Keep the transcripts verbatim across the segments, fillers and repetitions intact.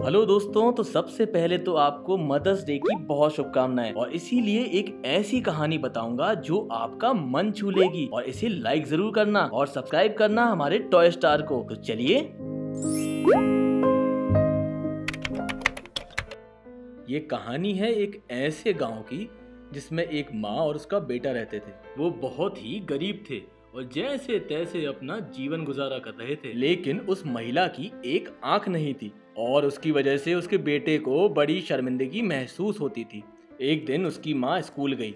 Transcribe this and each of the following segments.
Hello दोस्तों, तो सबसे पहले तो आपको मदर्स डे की बहुत शुभकामनाएं और इसीलिए एक ऐसी कहानी बताऊंगा जो आपका मन छू लेगी। और इसे लाइक जरूर करना और सब्सक्राइब करना हमारे टॉय स्टार को। तो चलिए, ये कहानी है एक ऐसे गांव की जिसमें एक माँ और उसका बेटा रहते थे। वो बहुत ही गरीब थे और जैसे तैसे अपना जीवन गुजारा कर रहे थे। लेकिन उस महिला की एक आंख नहीं थी और उसकी वजह से उसके बेटे को बड़ी शर्मिंदगी महसूस होती थी। एक दिन उसकी माँ स्कूल गई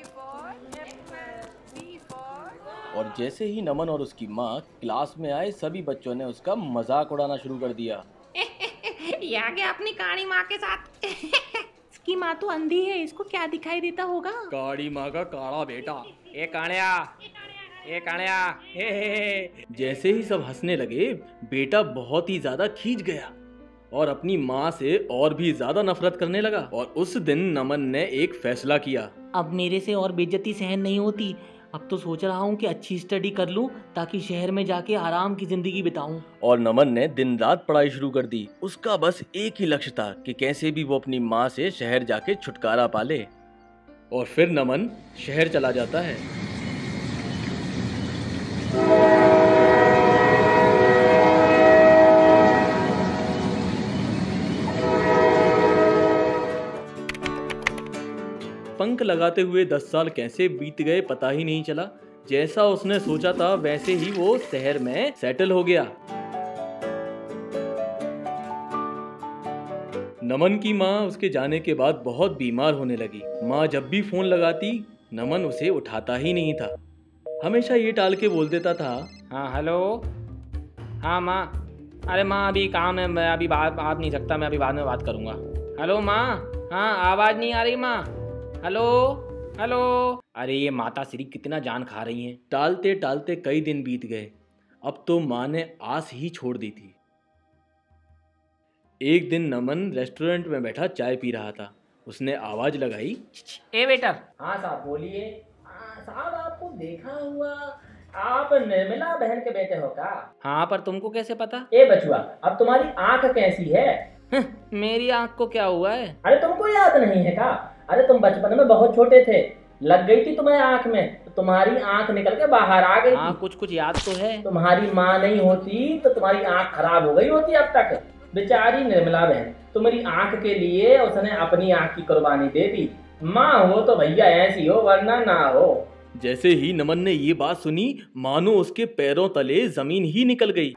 और जैसे ही नमन और उसकी माँ क्लास में आए, सभी बच्चों ने उसका मजाक उड़ाना शुरू कर दिया। ये आ गया अपनी काली माँ के साथ। इसकी माँ तो अंधी है, इसको क्या दिखाई देता होगा? काली माँ का काला बेटा। ए काणिया, ए काणिया, हे हे हे। जैसे ही सब हंसने लगे, बेटा बहुत ही ज्यादा खींच गया और अपनी माँ से और भी ज्यादा नफरत करने लगा। और उस दिन नमन ने एक फैसला किया। अब मेरे से और बेइज्जती सहन नहीं होती। अब तो सोच रहा हूँ कि अच्छी स्टडी कर लूँ ताकि शहर में जाके आराम की जिंदगी बिताऊं। और नमन ने दिन रात पढ़ाई शुरू कर दी। उसका बस एक ही लक्ष्य था कि कैसे भी वो अपनी माँ से शहर जाके छुटकारा पाले। और फिर नमन शहर चला जाता है। पंख लगाते हुए दस साल कैसे बीत गए पता ही नहीं चला। जैसा उसने सोचा था वैसे ही वो शहर में सेटल हो गया। नमन की माँ उसके जाने के बाद बहुत बीमार होने लगी। माँ जब भी फोन लगाती, नमन उसे उठाता ही नहीं था। हमेशा ये टाल के बोल देता था, हाँ हेलो, हाँ माँ, अरे माँ अभी काम है, मैं अभी बात आ नहीं सकता, मैं अभी बाद में बात करूँगा। हेलो माँ, हाँ आवाज़ नहीं आ रही माँ, हेलो हेलो। अरे ये माता श्री कितना जान खा रही हैं। टालते टालते कई दिन बीत गए। अब तो माँ ने आस ही छोड़ दी थी। एक दिन नमन रेस्टोरेंट में बैठा चाय पी रहा था। उसने आवाज लगाई, ए वेटर। हाँ साहब बोलिए। साहब आपको देखा हुआ, आप निर्मला बहन के बेटे हो का? हाँ पर तुमको कैसे पता? ए बचुआ, अब तुम्हारी आंख कैसी है? मेरी आंख को क्या हुआ है? अरे तुमको याद नहीं है का? अरे तुम बचपन में बहुत छोटे थे, लग गई थी तुम्हें आंख में, तो तुम्हारी आंख निकल के बाहर आ गई। हाँ कुछ कुछ याद तो है। तुम्हारी माँ नहीं होती तो तुम्हारी आंख खराब हो गई होती अब तक। बेचारी निर्मला बहन, तुम्हारी आंख के लिए उसने अपनी आंख की कुर्बानी दे दी। माँ हो तो भैया ऐसी हो, वरना ना हो। जैसे ही नमन ने ये बात सुनी, मानो उसके पैरों तले जमीन ही निकल गई।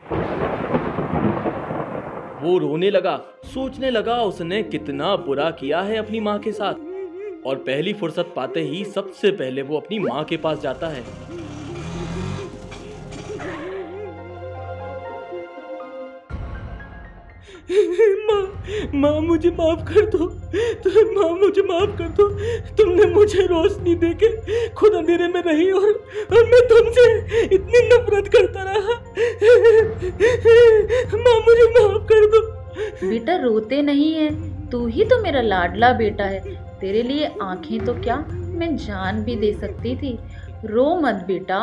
वो रोने लगा, सोचने लगा उसने कितना बुरा किया है अपनी माँ के साथ। और पहली फुर्सत पाते ही सबसे पहले वो अपनी माँ के पास जाता है। माँ, माँ मुझे माफ कर दो, तो माँ मुझे माफ कर दो। तुमने मुझे रोशनी देके खुद अंधेरे में रही और, और मैं तुमसे इतनी नफरत करता रहा। माँ मुझे माफ कर दो। बेटा रोते नहीं है, तू ही तो मेरा लाडला बेटा है। तेरे लिए आंखें तो क्या, मैं जान भी दे सकती थी। रो मत बेटा।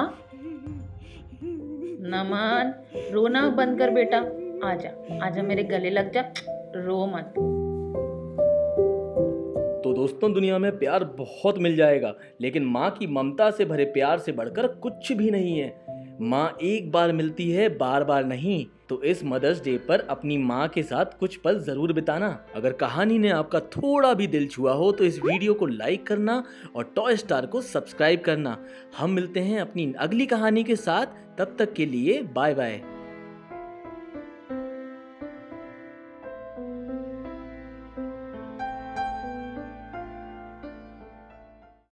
नमन, रोना बंद कर बेटा। आजा आजा मेरे गले लग जा, रो मत। तो दोस्तों, दुनिया में प्यार बहुत मिल जाएगा, लेकिन माँ की ममता से भरे प्यार से बढ़कर कुछ भी नहीं है। माँ एक बार मिलती है, बार बार नहीं। तो इस मदर्स डे पर अपनी माँ के साथ कुछ पल जरूर बिताना। अगर कहानी ने आपका थोड़ा भी दिल छुआ हो तो इस वीडियो को लाइक करना और टॉय स्टार को सब्सक्राइब करना। हम मिलते हैं अपनी अगली कहानी के साथ, तब तक के लिए बाय बाय।